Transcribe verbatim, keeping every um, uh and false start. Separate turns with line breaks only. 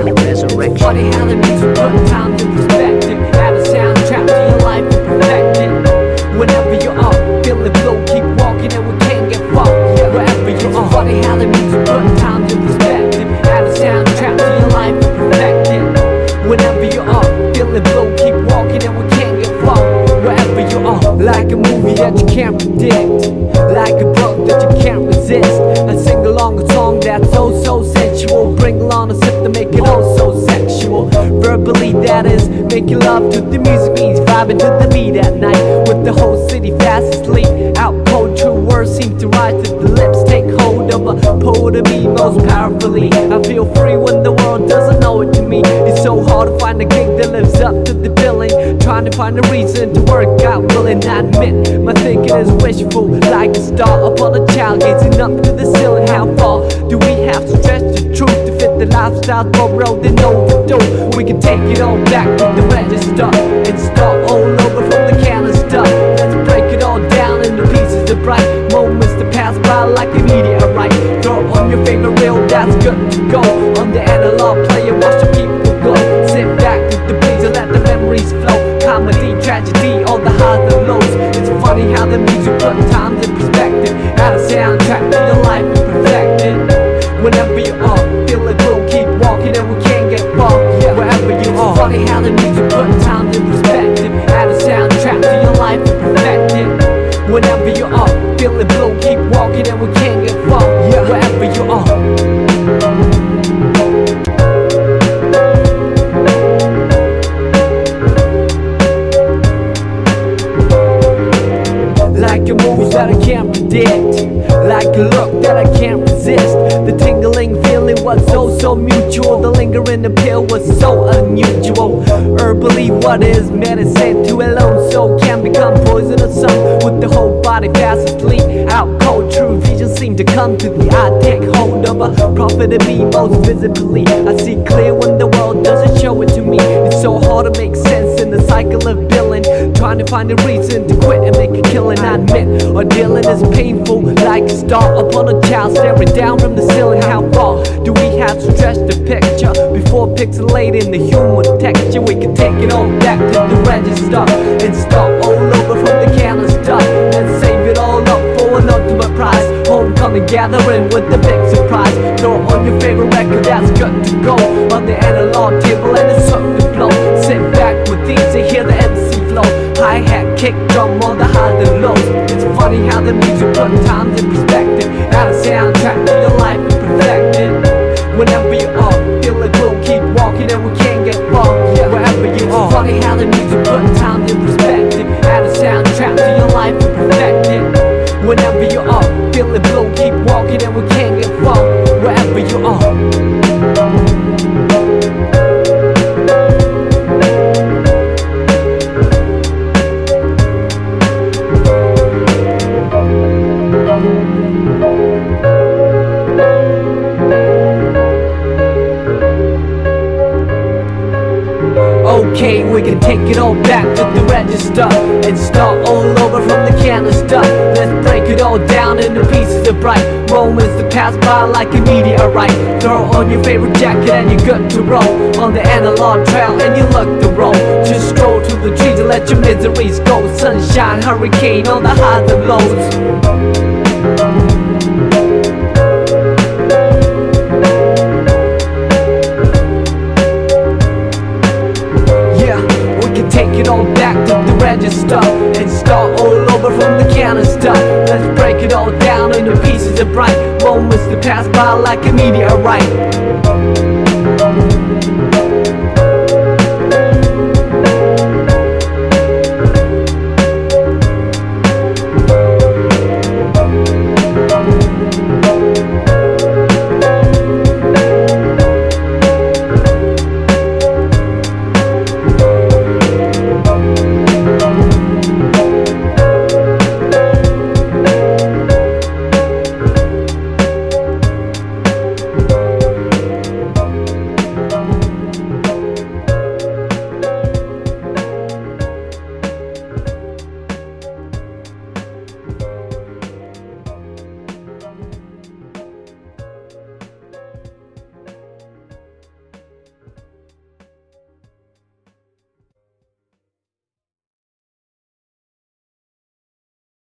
the resurrection.
Funny how the music put time in perspective. Add a soundtrack to your life and perfect it. Whenever you are feeling blue, keep walking and we can't get far. Wherever you are. Funny how the music put time in perspective. Add a soundtrack to your life and perfect it. Whenever you are feeling blue, keep walking and we can't get far. Wherever you are. Like a movie that you can't predict, like a book that you can't resist. And sing along a song that's so so sensual. Bring along a sip to make it oh so sexual. Verbally that is making love to the music means vibing to the beat at night. With the whole city fast asleep. Out cold true words seem to rise to the lips. Take hold of a poet of me most powerfully. I feel free when the world doesn't know it to me. It's so hard to find a gig that lives up to the billing. Trying to find a reason to work out, willing I admit my thinking is wishful. Like a star upon a child gazing up to the ceiling. How far do we have to stretch the truth to fit the lifestyle for road and overdue? We can take it all back to the register and start all over from the canister. Let's break it all down into pieces of bright moments that pass by like a meteorite. Throw on your favorite reel, that's good to go. On the analog player, watch the people go. Sit back with the breeze and let the memories flow. Comedy, tragedy, all the highs and lows. It's funny how the music put times in perspective. Add a soundtrack to your life and perfect it. Whenever you are feeling blue, keep walking and we can't get far. Wherever you are. It's funny how the music put times in perspective. Add a soundtrack to your life and perfect it. Whenever you are feeling blue, keep walking and we can't get far. Wherever you are. Like a move that I can't predict, like a look that I can't resist. The tingling feeling was so so mutual. The lingering appeal was so unusual. Herbally what is medicine to a lone soul can become poison or some. With the whole body fast asleep, out cold true vision seem to come to the eye. Take hold of a prophet of me most visibly. I see clear when the world doesn't show it to me. It's so hard to make sense in the cycle of billing. Trying to find a reason to quit and make a killing. I admit, or dealing is painful. Like a star upon a child staring down from the ceiling. How far do we have to stretch the picture before pixelating the human texture? We can take it all back to the register and start all over from the canister. And save it all up for an ultimate prize. Homecoming gathering with the big surprise. Throw on your favorite record that's good to go. On the analog table and it's hooked to flow. Sit back with these and hear the M C flow. Hi-hat, kick drum on the highs and lows. It's funny how the music put times in perspective. Add a soundtrack to your life and perfect it. Whenever you are feeling blue, keep walking and we can't get far. Wherever you are. It's funny how the music put times in perspective. Add a soundtrack to your life and perfect it. Whenever you are feeling blue, keep walking and we can't get far. Wherever you are. Okay, we can take it all back to the register and start all over from the canister. Let's break it all down into pieces of bright moments that pass by like a meteorite. Throw on your favorite jacket and you're good to roll on the analog trail and you look the roll. Just stroll through the trees and let your miseries go. Sunshine, hurricane on the highs and lows. Take it all back to the register and start all over from the canister. Let's break it all down into pieces of bright moments that pass by like a meteorite.